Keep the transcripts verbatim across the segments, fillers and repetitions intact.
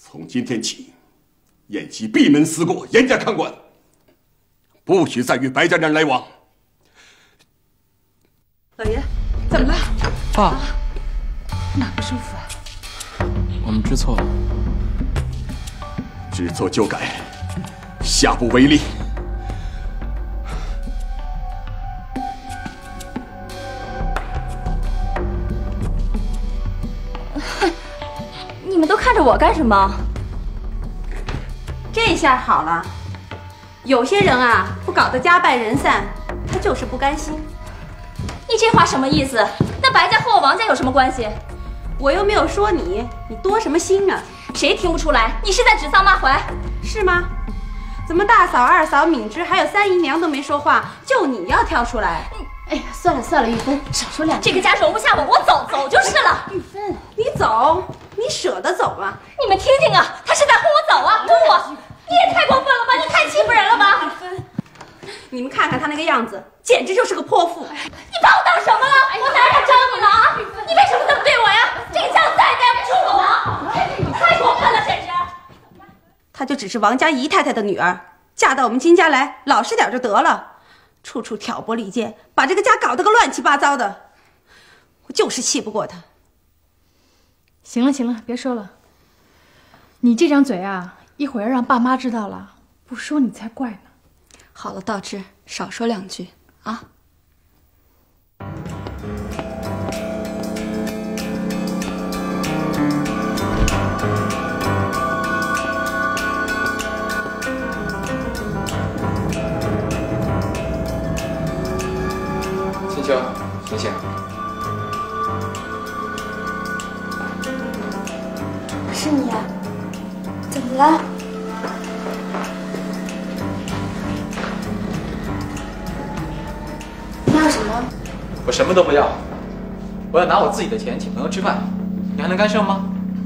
从今天起，宴席闭门思过，严加看管，不许再与白家人来往。 老爷，怎么了？ 爸， 啊、哪不舒服啊？ 我们知错了， 知错就改，下不为例。 你们都看着我干什么？ 这下好了。有些人啊，不搞得家败人散，他就是不甘心。 你这话什么意思？那白家和我王家有什么关系？ 我又没有说你，你多什么心啊？ 谁听不出来？你是在指桑骂槐， 是吗？怎么大嫂、二嫂、敏芝还有三姨娘都没说话，就你要跳出来？ 哎呀，算了算了，玉芬，少说两句。这个家容不下我，我走走就是了。 玉芬，你走。 你舍得走吗？ 你们听听啊，他是在轰我走啊，轰我！你也太过分了吧！你太欺负人了吧！ 你们看看他那个样子，简直就是个泼妇！ 你把我当什么了？我哪敢招你了啊？你为什么这么对我呀？这个家再也待不住我了！你太过分了，简直！ 她就只是王家姨太太的女儿，嫁到我们金家来，老实点就得了，处处挑拨离间，把这个家搞得个乱七八糟的。我就是气不过她。 行了行了，别说了。你这张嘴啊，一会儿让爸妈知道了，不说你才怪呢。 好了，道之，少说两句啊。 青秋，醒醒。 是你啊？怎么了？你要什么？ 我什么都不要，我要拿我自己的钱请朋友吃饭，你还能干涉吗？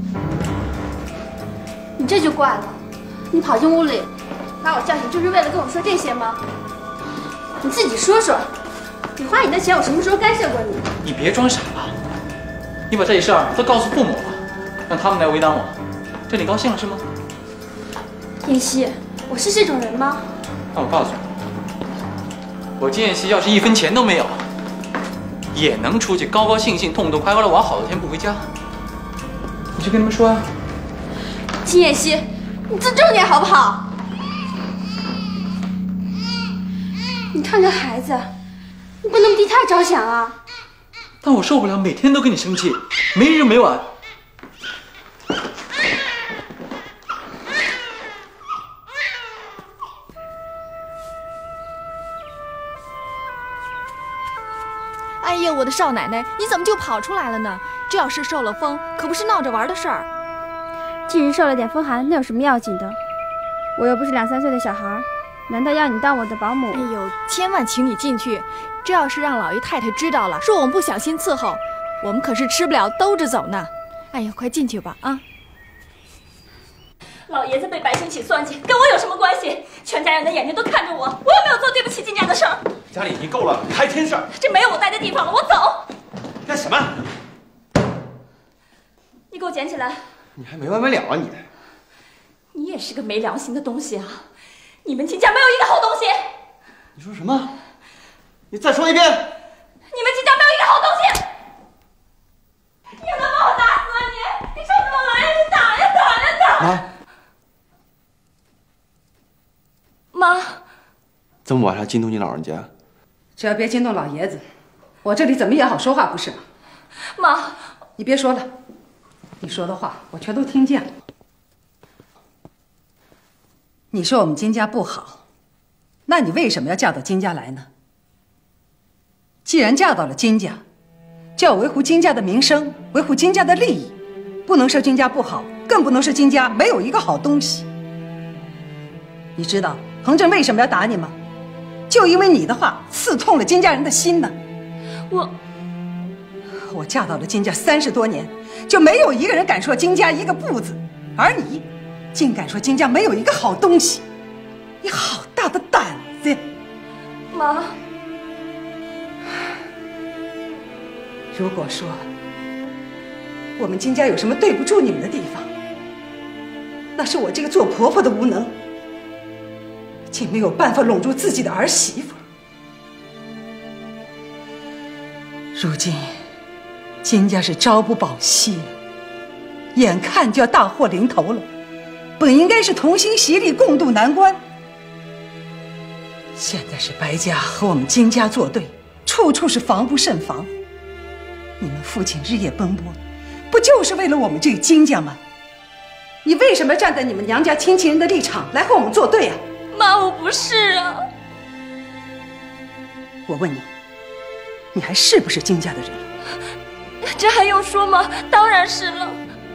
你这就怪了，你跑进屋里把我叫醒，就是为了跟我说这些吗？你自己说说，你花你的钱，我什么时候干涉过你？ 你别装傻了，你把这事儿都告诉父母了。 让他们来为难我，这你高兴了是吗？ 燕西，我是这种人吗？ 那我告诉你，我金燕西要是一分钱都没有，也能出去高高兴兴、痛痛快快的往好的天不回家。你去跟他们说呀、啊。 金燕西，你自重点好不好？你看这孩子，你不能替他着想啊。 但我受不了每天都跟你生气，没日没晚。 哎呀，我的少奶奶，你怎么就跑出来了呢？这要是受了风，可不是闹着玩的事儿。 既然受了点风寒，那有什么要紧的？我又不是两三岁的小孩，难道要你当我的保姆？ 哎呦，千万请你进去！这要是让老爷太太知道了，说我们不小心伺候，我们可是吃不了兜着走呢。哎呀，快进去吧啊！ 老爷子被百姓起算计，跟我有什么关系？全家人的眼睛都看着我，我又没有做对不起金家的事儿。 家里已经够了，还添事儿。 这没有我待的地方了，我走。 干什么？ 你给我捡起来！ 你还没完没了啊你！ 你也是个没良心的东西啊！你们金家没有一个好东西。 你说什么？你再说一遍。 你们金家没有一个好东西。你能把我打死啊你！你冲着我来呀！你打呀打呀打！妈。妈。 这么晚还惊动你老人家？ 只要别惊动老爷子，我这里怎么也好说话，不是吗？ 妈， 你别说了，你说的话我全都听见了。你说我们金家不好，那你为什么要嫁到金家来呢？既然嫁到了金家，就要维护金家的名声，维护金家的利益，不能说金家不好，更不能说金家没有一个好东西。你知道彭震为什么要打你吗？就因为你的话刺痛了金家人的心呢。 我， 我嫁到了金家三十多年，就没有一个人敢说金家一个不字，而你，竟敢说金家没有一个好东西，你好大的胆子呀！ 妈， 如果说我们金家有什么对不住你们的地方， 那是我这个做婆婆的无能，竟没有办法拢住自己的儿媳妇。如今金家是朝不保夕了，眼看就要大祸临头了，本应该是同心协力共度难关，现在是白家和我们金家作对，处处是防不胜防。你们父亲日夜奔波，不就是为了我们这个金家吗？你为什么站在你们娘家亲戚人的立场来和我们作对啊？ 妈，我不是啊。 我问你，你还是不是金家的人了？ 这还用说吗？当然是了。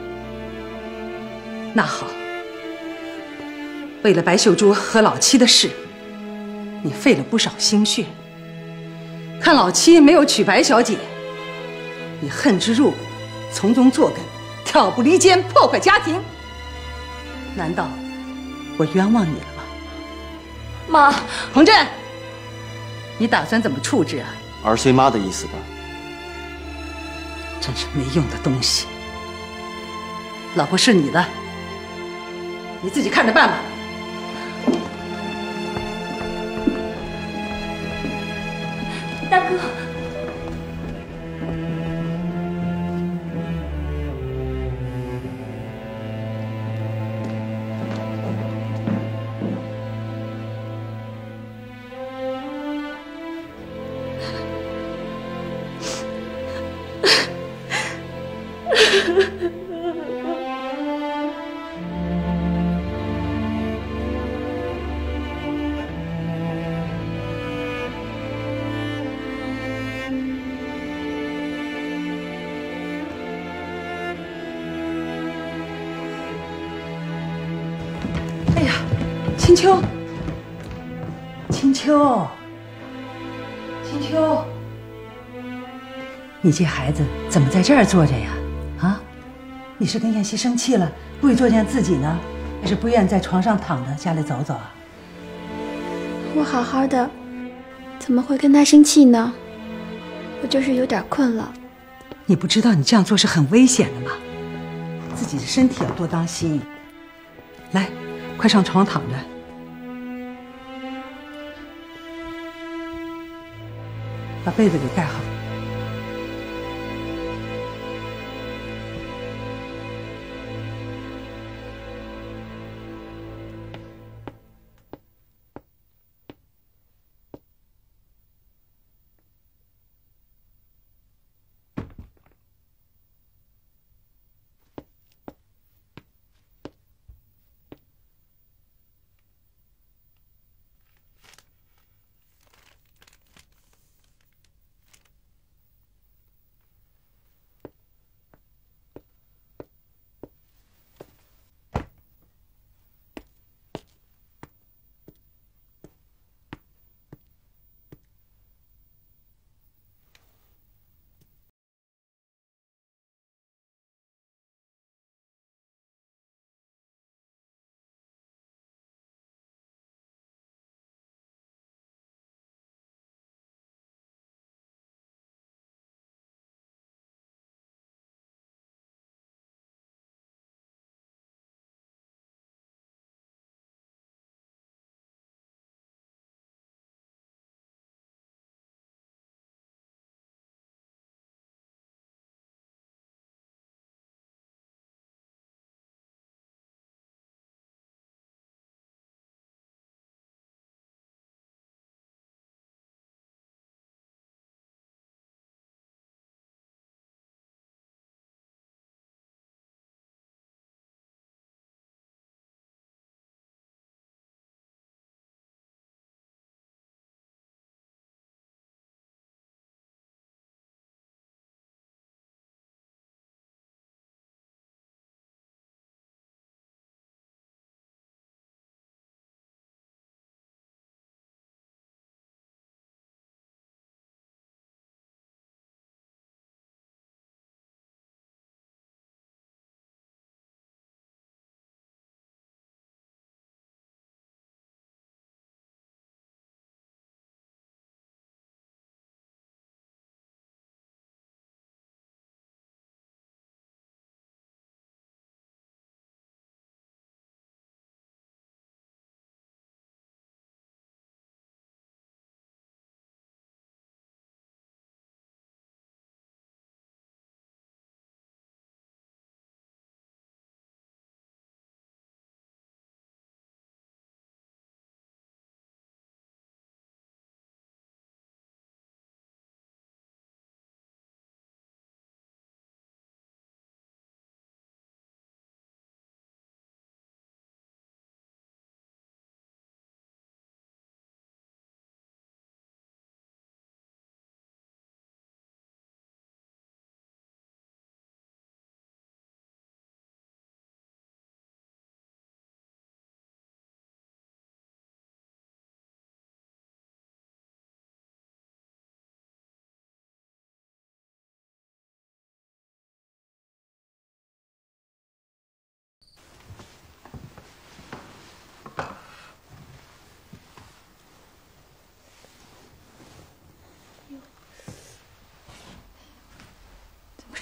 那好，为了白秀珠和老七的事，你费了不少心血。看老七没有娶白小姐，你恨之入骨，从中作梗，挑拨离间，破坏家庭。难道我冤枉你了吗？ 妈， 彭震，你打算怎么处置啊？ 儿随妈的意思吧。 真是没用的东西。老婆是你的，你自己看着办吧。 大哥。 哎呀，青秋，青秋，青秋，你这孩子怎么在这儿坐着呀？啊，你是跟燕西生气了，不会作践自己呢，还是不愿在床上躺着，下来走走啊？ 我好好的，怎么会跟他生气呢？我就是有点困了。 你不知道你这样做是很危险的吗？自己的身体要多当心。来，快上床躺着。把被子给盖好。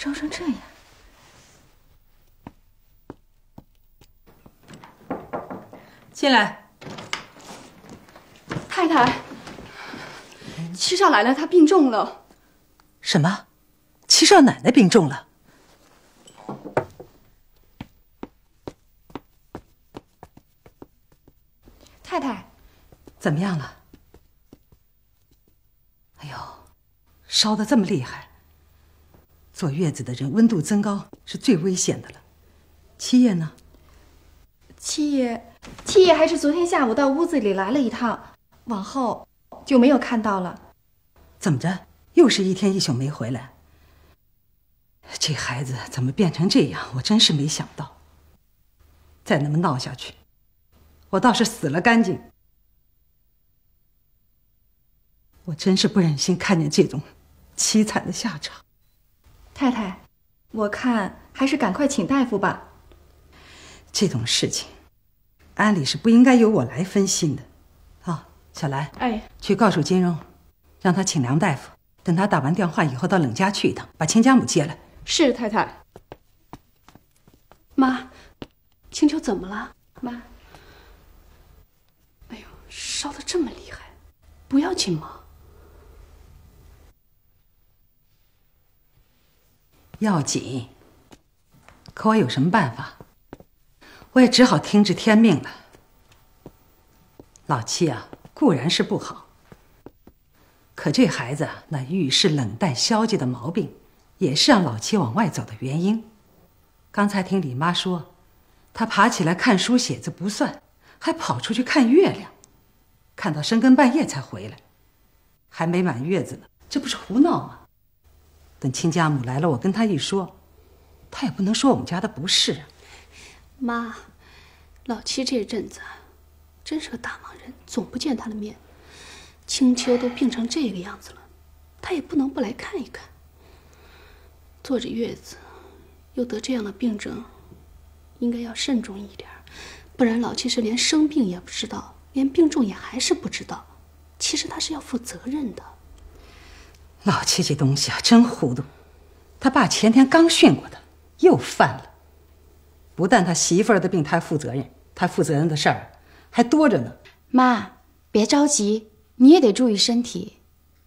烧成这样。 进来。 太太，七少奶奶她病重了。 什么？七少奶奶病重了？ 太太， 怎么样了？哎呦，烧得这么厉害！坐月子的人温度增高是最危险的了。七爷呢？ 七爷，七爷还是昨天下午到屋子里来了一趟，往后就没有看到了。 怎么着？又是一天一宿没回来？这孩子怎么变成这样？我真是没想到。再那么闹下去，我倒是死了干净。我真是不忍心看见这种凄惨的下场。 太太，我看还是赶快请大夫吧。 这种事情，按理是不应该由我来分心的。啊，小兰， 哎， 去告诉金荣，让他请梁大夫，等他打完电话以后到冷家去一趟，把亲家母接来。 是太太。妈，青秋怎么了？妈，哎呦，烧得这么厉害，不要紧吗？ 要紧，可我有什么办法？我也只好听之天命了。老七啊，固然是不好，可这孩子那遇事冷淡消极的毛病，也是让老七往外走的原因。刚才听李妈说，他爬起来看书写字不算，还跑出去看月亮，看到深更半夜才回来，还没满月子呢，这不是胡闹吗？等亲家母来了，我跟他一说，他也不能说我们家的不是啊。 妈，老七这阵子真是个大忙人，总不见他的面。青秋都病成这个样子了，他也不能不来看一看。坐着月子，又得这样的病症，应该要慎重一点，不然老七是连生病也不知道，连病重也还是不知道。其实他是要负责任的。 老七这东西啊，真糊涂。他爸前天刚训过他，又犯了。不但他媳妇儿的病他负责任，他负责任的事儿还多着呢。 妈，别着急，你也得注意身体。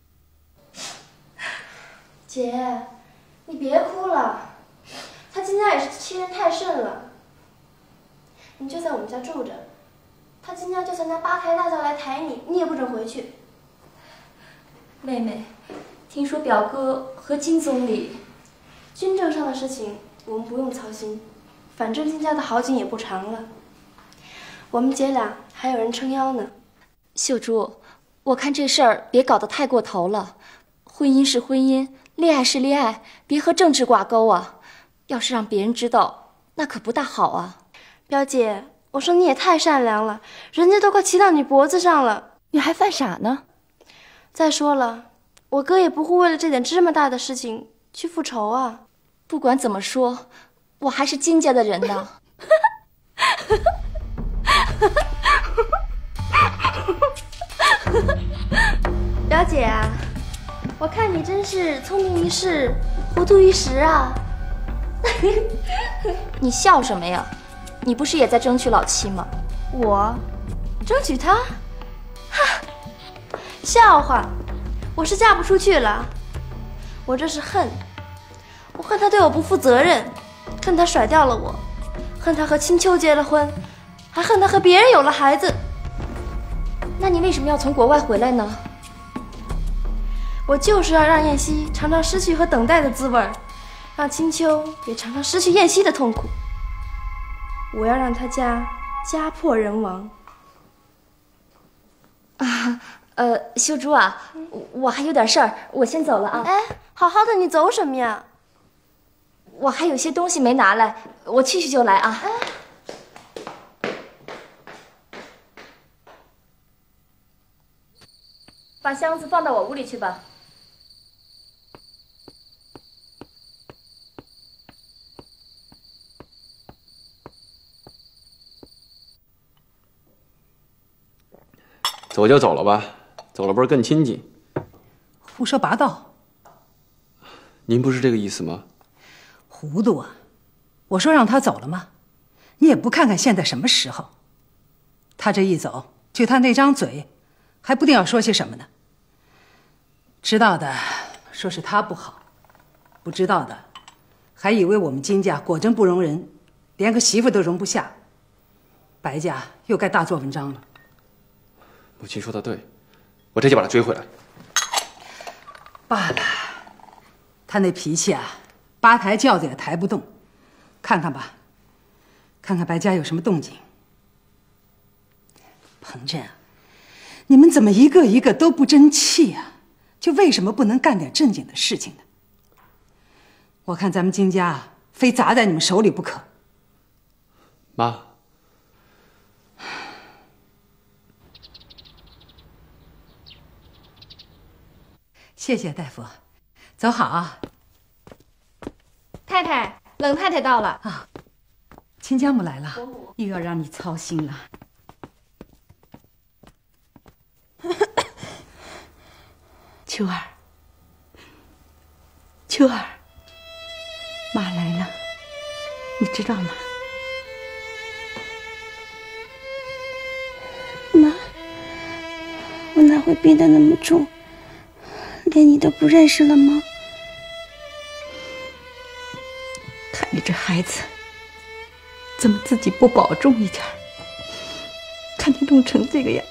姐，你别哭了，他今家也是欺人太甚了。你就在我们家住着，他今家就算拿八抬大轿来抬你，你也不准回去。妹妹，听说表哥和金总理，军政上的事情我们不用操心，反正金家的好景也不长了。我们姐俩还有人撑腰呢。 秀珠，我看这事儿别搞得太过头了，婚姻是婚姻，恋爱是恋爱，别和政治挂钩啊。要是让别人知道，那可不大好啊。 表姐，我说你也太善良了，人家都快骑到你脖子上了， 你还犯傻呢。 再说了，我哥也不会为了这点芝麻大的事情去复仇啊。 不管怎么说，我还是金家的人呢。 表姐啊，我看你真是聪明一世，糊涂一时啊。 你笑什么呀？你不是也在争取老七吗？ 我争取他？哈，笑话！我是嫁不出去了，我这是恨，我恨他对我不负责任，恨他甩掉了我，恨他和青秋结了婚，还恨他和别人有了孩子。 那你为什么要从国外回来呢？ 我就是要让燕西尝尝失去和等待的滋味，让青秋也尝尝失去燕西的痛苦。我要让他家家破人亡。 啊，呃，秀珠啊，我还有点事儿，我先走了啊。 哎，好好的，你走什么呀？ 我还有些东西没拿来，我去去就来啊。 哎， 把箱子放到我屋里去吧。 走就走了吧，走了不是更亲近？ 胡说八道！ 您不是这个意思吗？ 糊涂啊！我说让他走了吗？你也不看看现在什么时候。他这一走，就他那张嘴，还不定要说些什么呢。知道的说是他不好，不知道的还以为我们金家果真不容人，连个媳妇都容不下。白家又该大做文章了。 母亲说的对，我这就把他追回来。 罢了，他那脾气啊，八抬轿子也抬不动。看看吧，看看白家有什么动静。彭震啊，你们怎么一个一个都不争气啊？就为什么不能干点正经的事情呢？我看咱们金家啊，非砸在你们手里不可。 妈， 谢谢大夫，走好啊。 太太，冷太太到了啊，亲家母来了， 又要让你操心了。秋儿，秋儿，妈来了，你知道吗？ 妈，我哪会病得那么重？连你都不认识了吗？ 看你这孩子，怎么自己不保重一点？看你弄成这个样。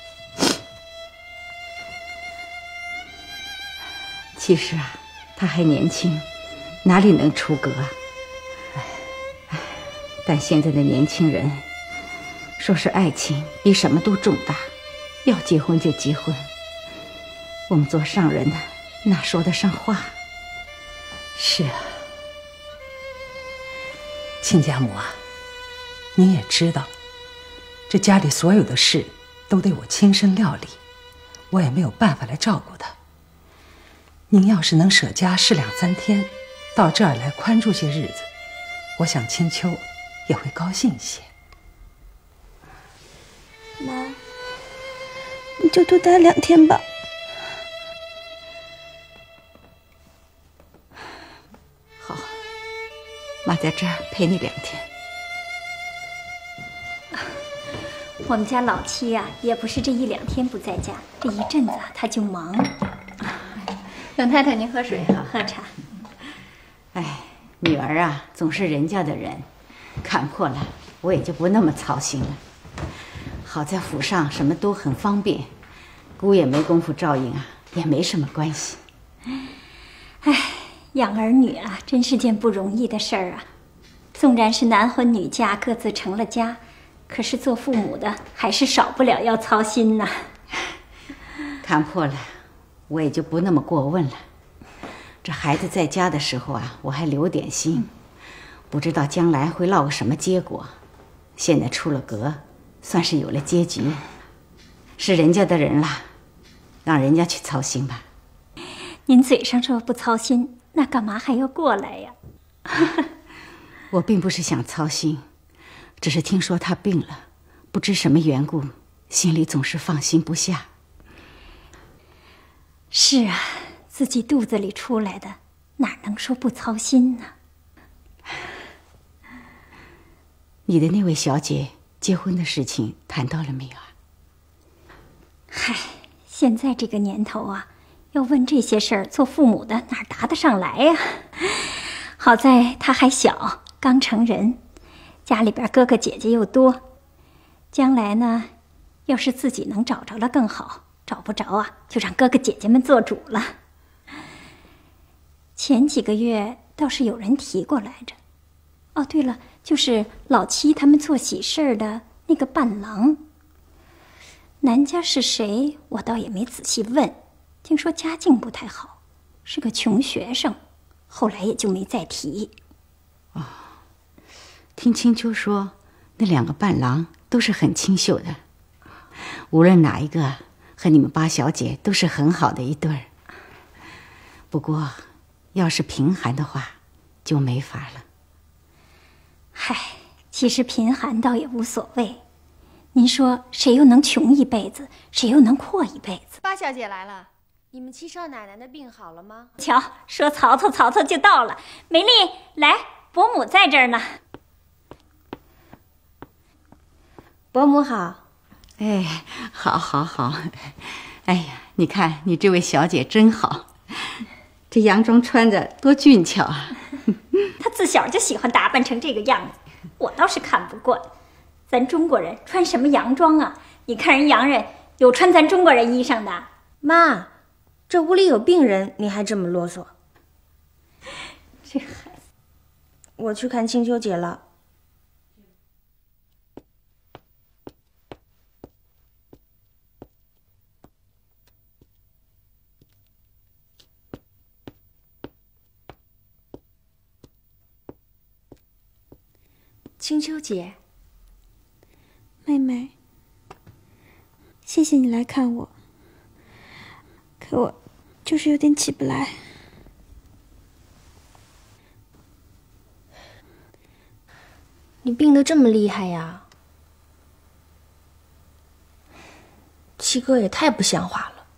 其实啊，他还年轻，哪里能出阁啊？哎，但现在的年轻人，说是爱情比什么都重大，要结婚就结婚。我们做上人的哪说得上话？ 是啊，亲家母啊，您也知道，这家里所有的事都得我亲身料理，我也没有办法来照顾他。您要是能舍家试两三天，到这儿来宽住些日子，我想青秋也会高兴些。 妈，你就多待两天吧。 好，妈在这儿陪你两天。 我们家老七呀、啊，也不是这一两天不在家，这一阵子啊他就忙。 冷太太，您喝水哈， 喝茶。 哎，女儿啊，总是人家的人，看破了，我也就不那么操心了。好在府上什么都很方便，姑也没工夫照应啊，也没什么关系。 哎，养儿女啊，真是件不容易的事儿啊。纵然是男婚女嫁，各自成了家，可是做父母的还是少不了要操心呐。 看破了，我也就不那么过问了。这孩子在家的时候啊，我还留点心，不知道将来会落个什么结果。现在出了阁，算是有了结局，是人家的人了，让人家去操心吧。 您嘴上说不操心，那干嘛还要过来呀？ 我并不是想操心，只是听说他病了，不知什么缘故，心里总是放心不下。 是啊，自己肚子里出来的，哪能说不操心呢？ 你的那位小姐结婚的事情谈到了没有啊？ 嗨，现在这个年头啊，要问这些事儿，做父母的哪答得上来呀？好在他还小，刚成人，家里边哥哥姐姐又多，将来呢，要是自己能找着了更好，找不着啊，就让哥哥姐姐们做主了。前几个月倒是有人提过来着。哦，对了，就是老七他们做喜事的那个伴郎，男家是谁，我倒也没仔细问，听说家境不太好，是个穷学生，后来也就没再提。 哦，听青秋说，那两个伴郎都是很清秀的，无论哪一个和你们八小姐都是很好的一对儿。不过，要是贫寒的话，就没法了。 嗨，其实贫寒倒也无所谓。您说谁又能穷一辈子，谁又能阔一辈子？ 八小姐来了。 你们七少奶奶的病好了吗？ 瞧，说曹操，曹操就到了。梅丽，来，伯母在这儿呢。 伯母好。 哎，好，好，好。哎呀，你看你这位小姐真好，这洋装穿着多俊俏啊！ 她自小就喜欢打扮成这个样子，我倒是看不惯。咱中国人穿什么洋装啊？你看人洋人有穿咱中国人衣裳的。 妈，这屋里有病人，你还这么啰嗦。 这孩子， 我去看青秋姐了。青秋姐， 妹妹，谢谢你来看我，可我就是有点起不来。 你病得这么厉害呀？七哥也太不像话了。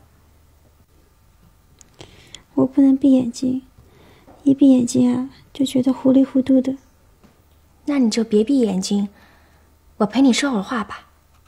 我不能闭眼睛，一闭眼睛啊，就觉得糊里糊涂的。 那你就别闭眼睛，我陪你说会儿话吧。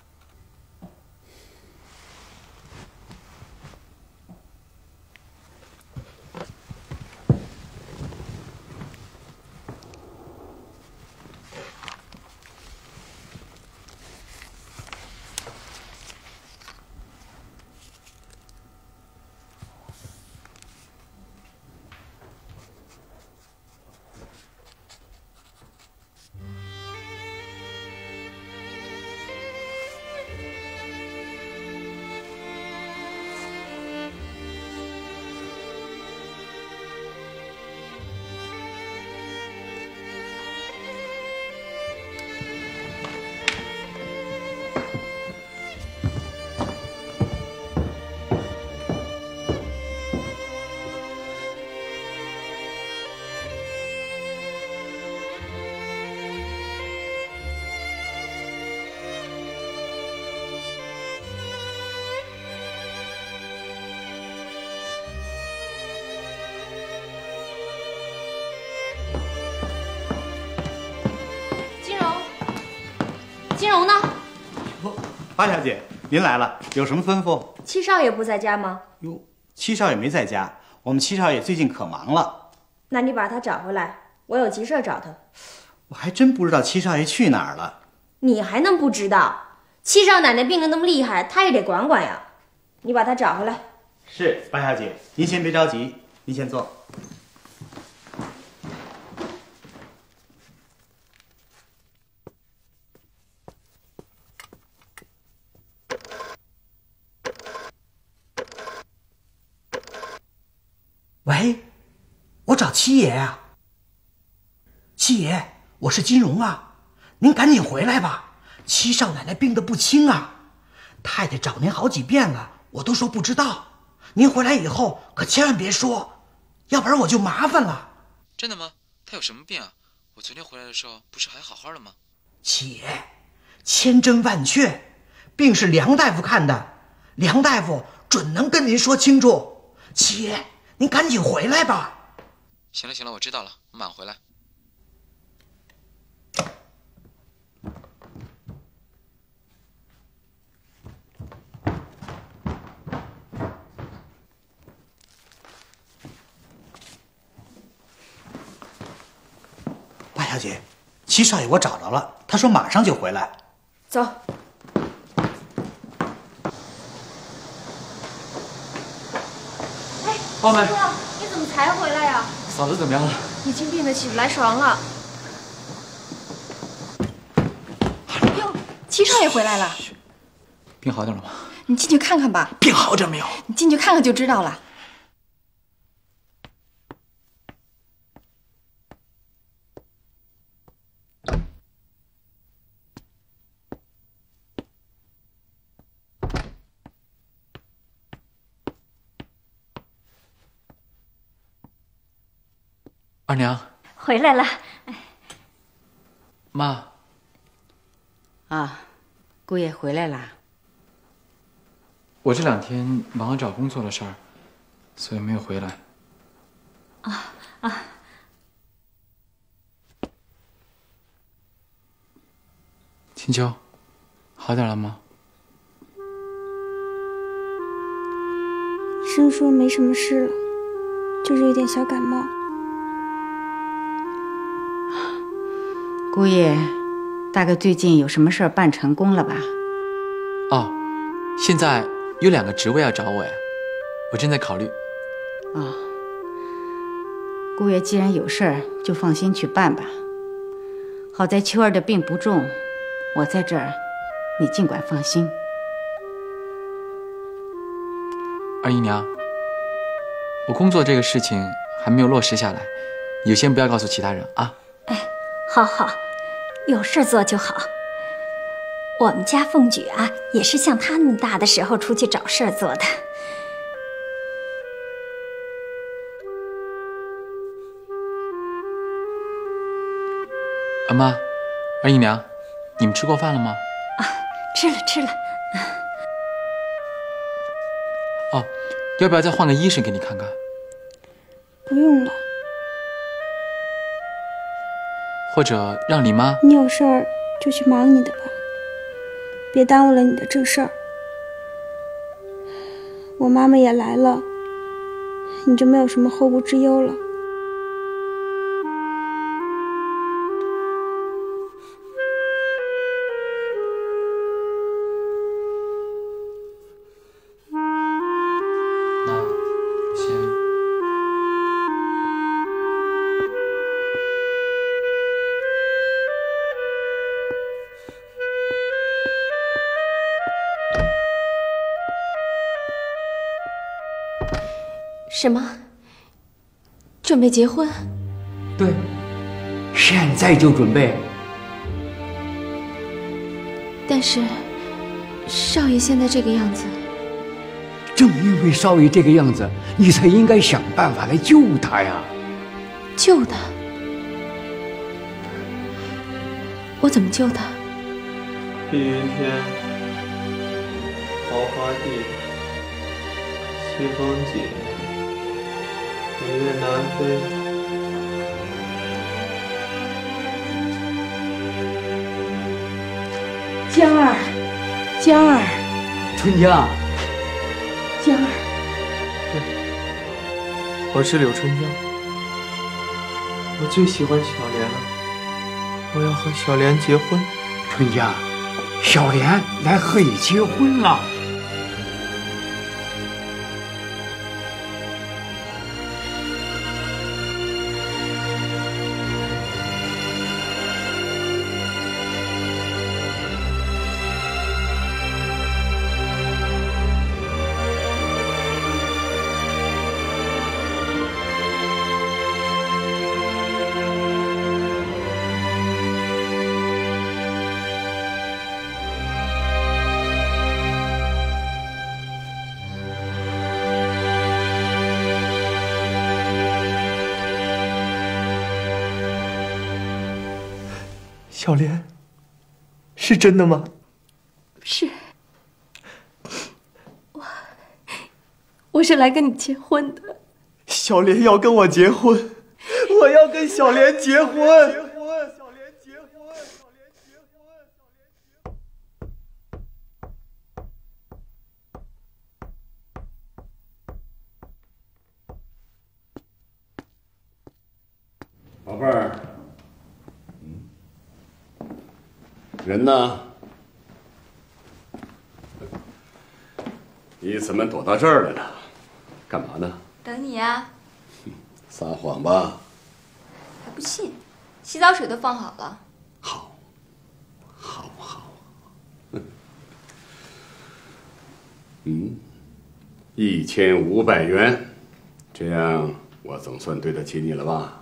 金荣呢？ 八小姐，您来了，有什么吩咐？ 七少爷不在家吗？ 哟，七少爷没在家，我们七少爷最近可忙了。 那你把他找回来，我有急事找他。 我还真不知道七少爷去哪儿了。 你还能不知道？七少奶奶病得那么厉害，他也得管管呀。你把他找回来。 是，八小姐，您先别着急，您先坐。 喂，我找七爷啊。七爷，我是金荣啊，您赶紧回来吧，七少奶奶病得不轻啊，太太找您好几遍了，我都说不知道。您回来以后可千万别说，要不然我就麻烦了。 真的吗？她有什么病啊？我昨天回来的时候不是还好好的吗？ 七爷，千真万确，病是梁大夫看的，梁大夫准能跟您说清楚。七爷，您赶紧回来吧。 行了行了，我知道了，我马上回来。 八小姐，七少爷我找着了，他说马上就回来。 走。哎， 宝妹， 你怎么才回来呀？ 嫂子怎么样了？ 已经病得起不来床了。 哟，七少爷回来了。 病好点了吗？ 你进去看看吧。 病好点没有？ 你进去看看就知道了。 二娘， 回来了。 妈。 啊，姑爷回来啦。 我这两天忙着找工作的事儿， 所以没有回来。 啊啊！ 青秋，好点了吗？ 医生说没什么事了，就是有点小感冒。 姑爷，大概最近有什么事儿办成功了吧？ 哦，现在有两个职位要找我呀，我正在考虑。 啊、哦，姑爷既然有事儿，就放心去办吧。好在秋儿的病不重，我在这儿，你尽管放心。 二姨娘，我工作这个事情还没有落实下来，你就先不要告诉其他人啊。 哎，好好，有事做就好。我们家凤举啊，也是像他那么大的时候出去找事儿做的。 阿妈，二姨娘，你们吃过饭了吗？ 啊，吃了吃了。 哦，要不要再换个医生给你看看？ 不用了。 或者让你妈…… 你有事儿就去忙你的吧，别耽误了你的正事儿。我妈妈也来了，你就没有什么后顾之忧了。 什么？准备结婚？ 对，现在就准备。 但是，少爷现在这个样子， 正因为少爷这个样子，你才应该想办法来救他呀。 救他？我怎么救他？ 碧云天，桃花地，西风紧。雨雁南飞， 江儿，江儿， 春江， 江儿， 我是柳春江，我最喜欢小莲了，我要和小莲结婚。 春江，小莲来和你结婚了。 小莲，是真的吗？ 是，我我是来跟你结婚的。 小莲要跟我结婚，我要跟小莲结婚。小莲结婚，小莲结婚， 宝贝儿，人呢？你怎么躲到这儿来了？干嘛呢？ 等你呀。 撒谎吧！ 还不信？洗澡水都放好了。 好，好，好。嗯，一千五百元，这样我总算对得起你了吧？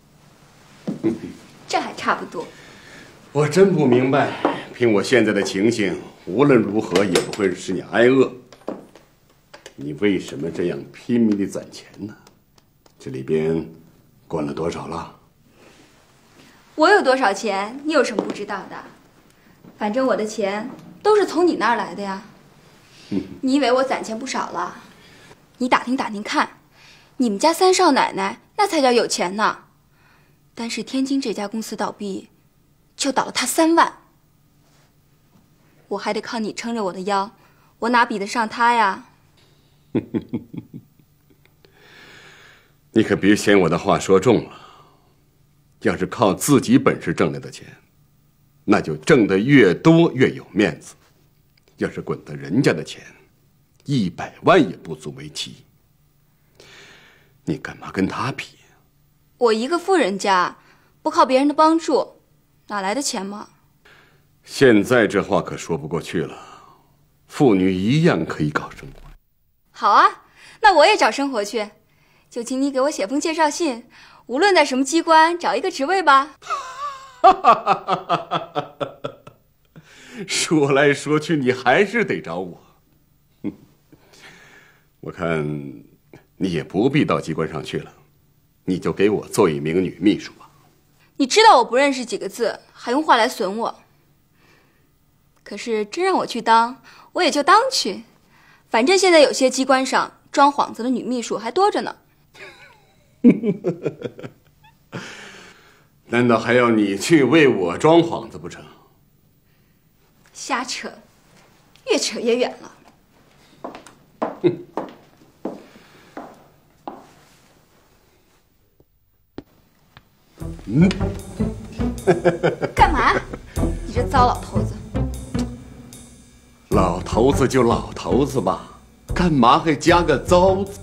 这还差不多。 我真不明白，凭我现在的情形，无论如何也不会使你挨饿。你为什么这样拼命地攒钱呢？这里边管了多少了？ 我有多少钱，你有什么不知道的？反正我的钱都是从你那儿来的呀。你以为我攒钱不少了？你打听打听看， 你们家三少奶奶那才叫有钱呢，单是天津这家公司倒闭，就倒了她三万。我还得靠你撑着我的腰，我哪比得上她呀？ 你可别嫌我的话说重了。要是靠自己本事挣来的钱，那就挣得越多越有面子；要是滚得人家的钱，一百万也不足为奇。你干嘛跟他比？ 我一个富人家，不靠别人的帮助，哪来的钱嘛？ 现在这话可说不过去了。妇女一样可以搞生活。 好啊，那我也找生活去，就请你给我写封介绍信，无论在什么机关找一个职位吧。 说来说去，你还是得找我。我看你也不必到机关上去了，你就给我做一名女秘书吧。 你知道我不认识几个字，还用话来损我？可是真让我去当，我也就当去。反正现在有些机关上装幌子的女秘书还多着呢。 难道还要你去为我装幌子不成？ 瞎扯，越扯越远了。 嗯， 干嘛？你这糟老头子！ 老头子就老头子吧，干嘛还加个糟字？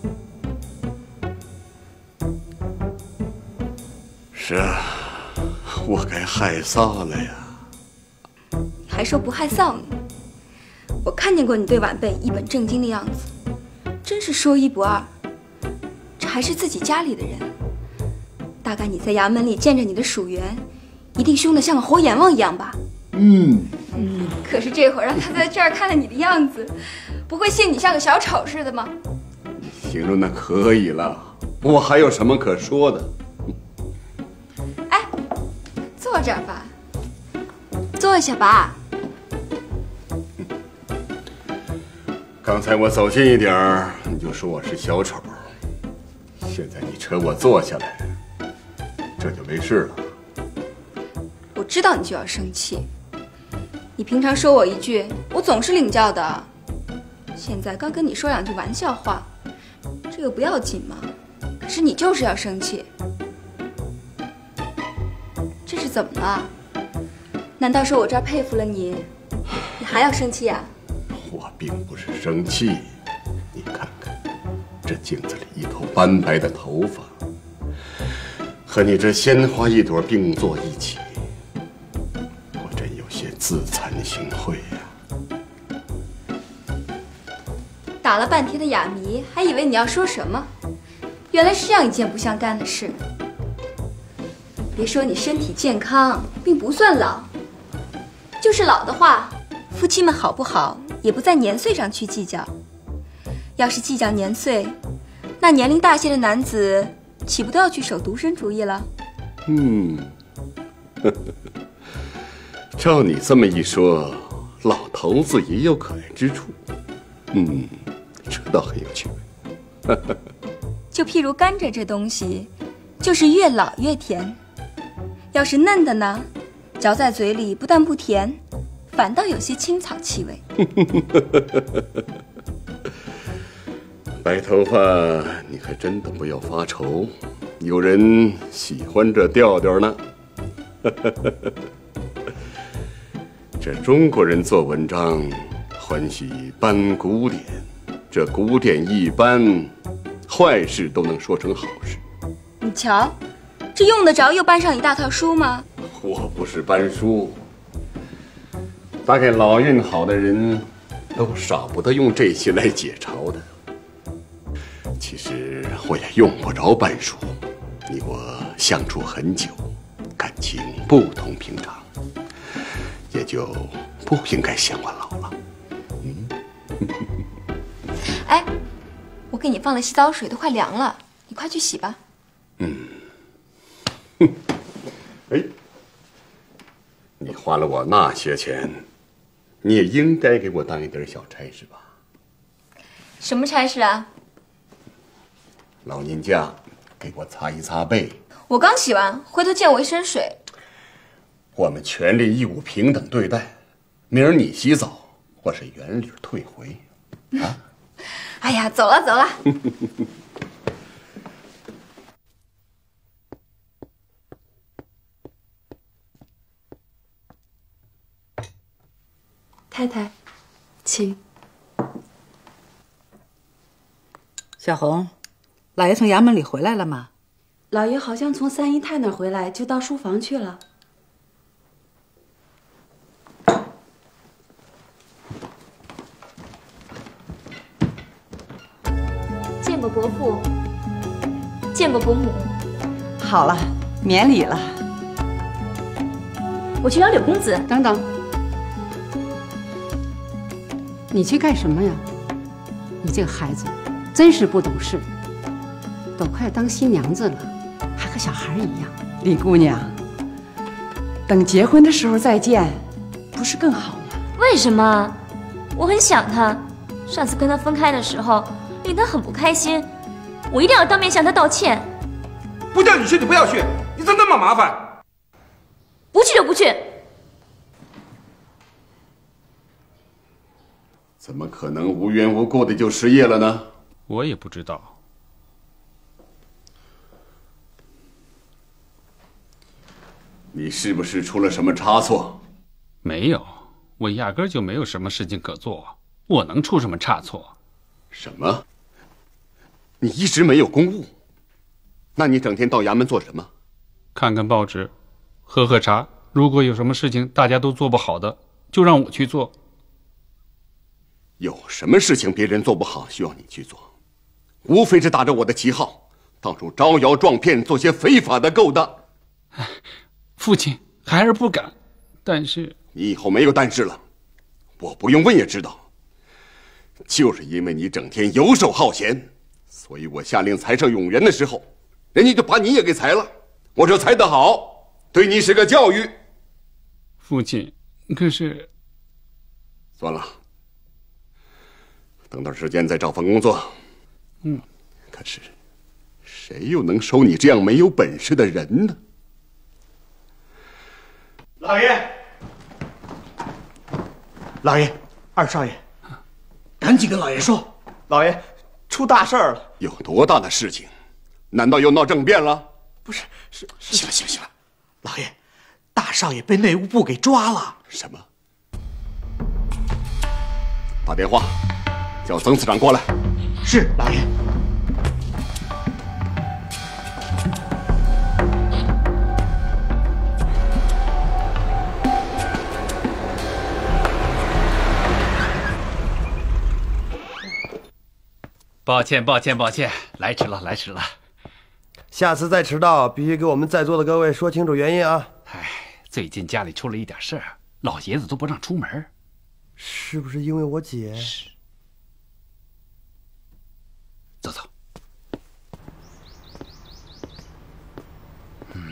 是啊，我该害臊了呀。 还说不害臊呢？我看见过你对晚辈一本正经的样子，真是说一不二。这还是自己家里的人，大概你在衙门里见着你的属员，一定凶得像个活阎王一样吧？ 嗯。 嗯。可是这会儿让他在这儿看了你的样子，不会信你像个小丑似的吗？ 形容的可以了，我还有什么可说的？ 哎，坐这儿吧，坐下吧。 刚才我走近一点儿，你就说我是小丑，现在你扯我坐下来，这就没事了。 我知道你就要生气，你平常说我一句，我总是领教的。现在刚跟你说两句玩笑话，这个不要紧吗？可是你就是要生气，这是怎么了？难道说我这儿佩服了你，你还要生气啊？ 我并不是生气，你看看，这镜子里一头斑白的头发，和你这鲜花一朵并坐一起，我真有些自惭形秽呀。 打了半天的哑谜，还以为你要说什么，原来是这样一件不相干的事。别说你身体健康，并不算老，就是老的话，夫妻们好不好，也不在年岁上去计较。要是计较年岁，那年龄大些的男子岂不都要去守独身主义了？ 嗯，照你这么一说，老头子也有可爱之处。嗯，这倒很有趣味。 就譬如甘蔗这东西，就是越老越甜。要是嫩的呢，嚼在嘴里不但不甜，反倒有些青草气味。 白头发，你还真的不要发愁，有人喜欢这调调呢。这中国人做文章欢喜搬古典，这古典一搬，坏事都能说成好事。 你瞧，这用得着又搬上一大套书吗？ 我不是搬书，大概老运好的人都少不得用这些来解嘲的。其实我也用不着搬书，你我相处很久，感情不同平常，也就不应该嫌我老了。嗯， 哎，我给你放了洗澡水，都快凉了，你快去洗吧。 嗯，哎，你花了我那些钱，你也应该给我当一点小差事吧？ 什么差事啊？ 老人家，给我擦一擦背。 我刚洗完，回头借我一身水。 我们权利义务平等对待，明儿你洗澡，或是原理退回。啊！ 哎呀，走了走了。 太太，请。 小红，老爷从衙门里回来了吗？ 老爷好像从三姨太那儿回来，就到书房去了。 见过伯父，见过伯母。 好了，免礼了。 我去找柳公子。 等等，你去干什么呀？你这个孩子真是不懂事，都快当新娘子了，还和小孩一样。 李姑娘，等结婚的时候再见，不是更好吗？ 为什么？我很想他。上次跟他分开的时候，令他很不开心，我一定要当面向他道歉。 不叫你去，你不要去，你怎么那么麻烦？ 不去就不去。 怎么可能无缘无故的就失业了呢？ 我也不知道。 你是不是出了什么差错？ 没有，我压根就没有什么事情可做，我能出什么差错？ 什么？你一直没有公务？那你整天到衙门做什么？ 看看报纸，喝喝茶。如果有什么事情大家都做不好的，就让我去做。 有什么事情别人做不好需要你去做？无非是打着我的旗号，到处招摇撞骗，做些非法的勾当。 父亲，孩儿不敢。但是你以后没有但是了，我不用问也知道。就是因为你整天游手好闲，所以我下令裁撤永仁的时候，人家就把你也给裁了。我说裁得好，对你是个教育。 父亲，可是…… 算了，等段时间再找份工作。 嗯， 可是谁又能收你这样没有本事的人呢？ 老爷，老爷，二少爷，赶紧跟老爷说， 老爷出大事了。 有多大的事情？难道又闹政变了？ 不是，是是。行了行了行了，老爷，大少爷被内务部给抓了。 什么？打电话叫曾次长过来。 是，老爷。 抱歉，抱歉，抱歉，来迟了，来迟了。 下次再迟到，必须给我们在座的各位说清楚原因啊！ 唉，最近家里出了一点事儿，老爷子都不让出门。 是不是因为我姐？ 走走。嗯。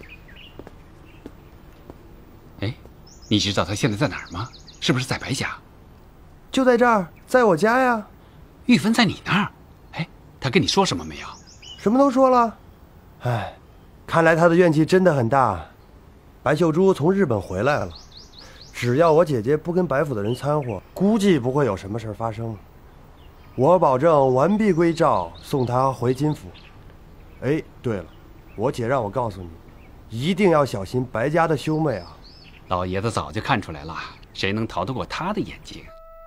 哎，你知道他现在在哪儿吗？是不是在白家？ 就在这儿，在我家呀。 玉芬在你那儿，哎，他跟你说什么没有？ 什么都说了。哎，看来他的怨气真的很大。白秀珠从日本回来了，只要我姐姐不跟白府的人掺和，估计不会有什么事发生。我保证完璧归赵，送她回金府。哎，对了，我姐让我告诉你，一定要小心白家的兄妹啊。 老爷子早就看出来了，谁能逃得过他的眼睛？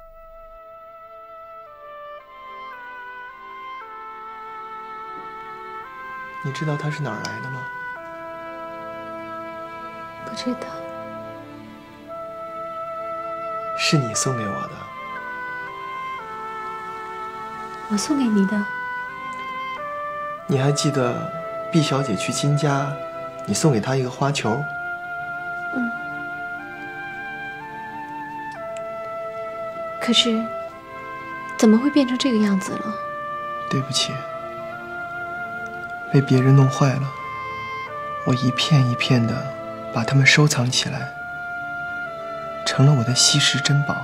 你知道他是哪儿来的吗？ 不知道。 是你送给我的。 我送给你的。 你还记得毕小姐去金家，你送给她一个花球？ 嗯。可是，怎么会变成这个样子了？ 对不起。被别人弄坏了，我一片一片的把它们收藏起来，成了我的稀世珍宝。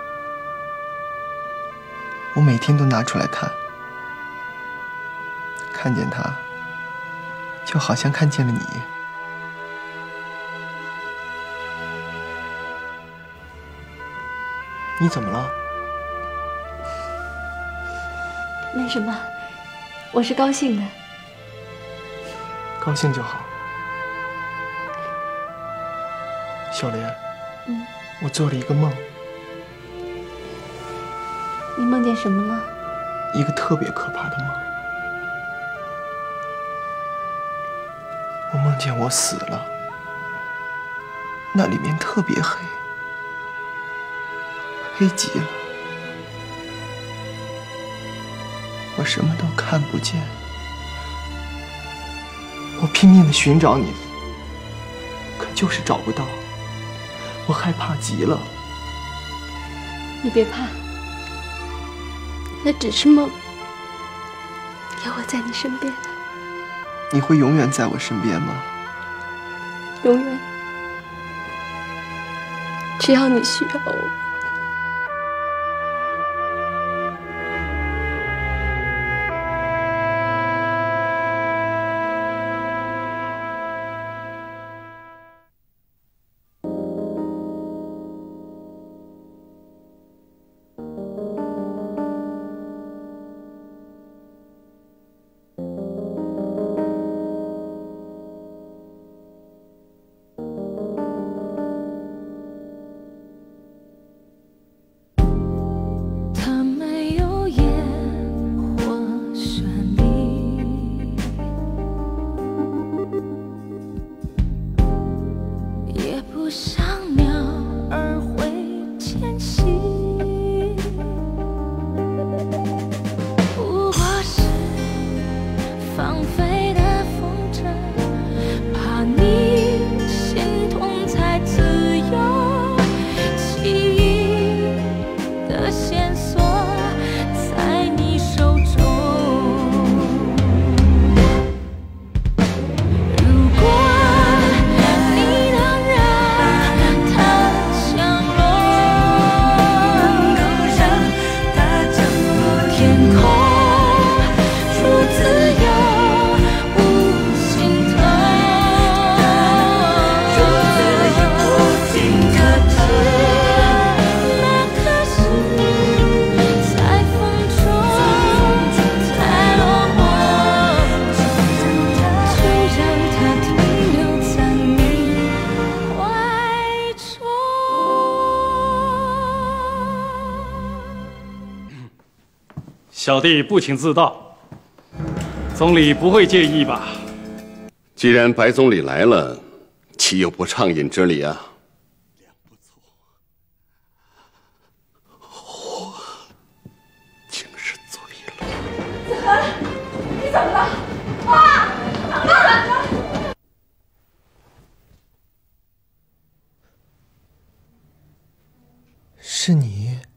我每天都拿出来看， 看见他，就好像看见了你。你怎么了？ 没什么，我是高兴的。 高兴就好。小莲， 嗯， 我做了一个梦， 你梦见什么了？ 一个特别可怕的梦。我梦见我死了，那里面特别黑，黑极了，我什么都看不见。我拼命地寻找你，可就是找不到，我害怕极了。 你别怕，那只是梦，有我在你身边。 你会永远在我身边吗？ 永远，只要你需要我。 小弟不请自到，总理不会介意吧？ 既然白总理来了，岂有不畅饮之理啊？我竟是醉了。 子恒，你怎么了？妈，妈！ 是你。